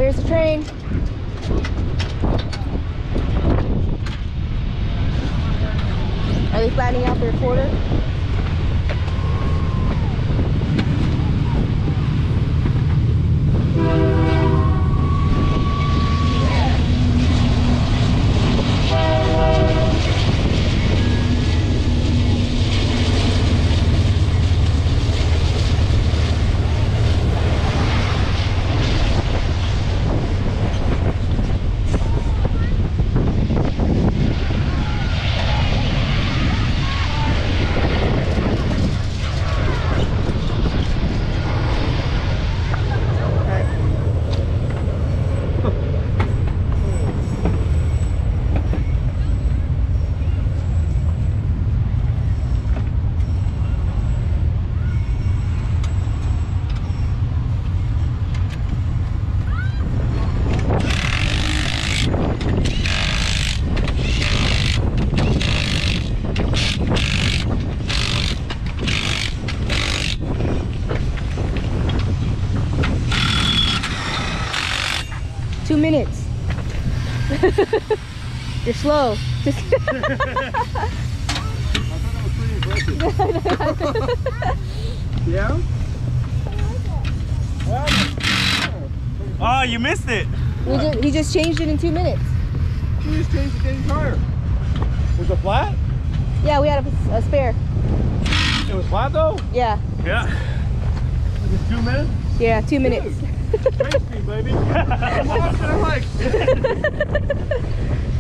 There's the train. Are they flattening out their quarter? Minutes. You're slow. Just I thought that was pretty impressive. Yeah? Oh, you missed it. He just changed it in 2 minutes. You just changed the dang tire. Was it flat? Yeah, we had a spare. It was flat though? Yeah. Yeah. Was it 2 minutes? Yeah, 2 minutes. Race me, baby. I'm like.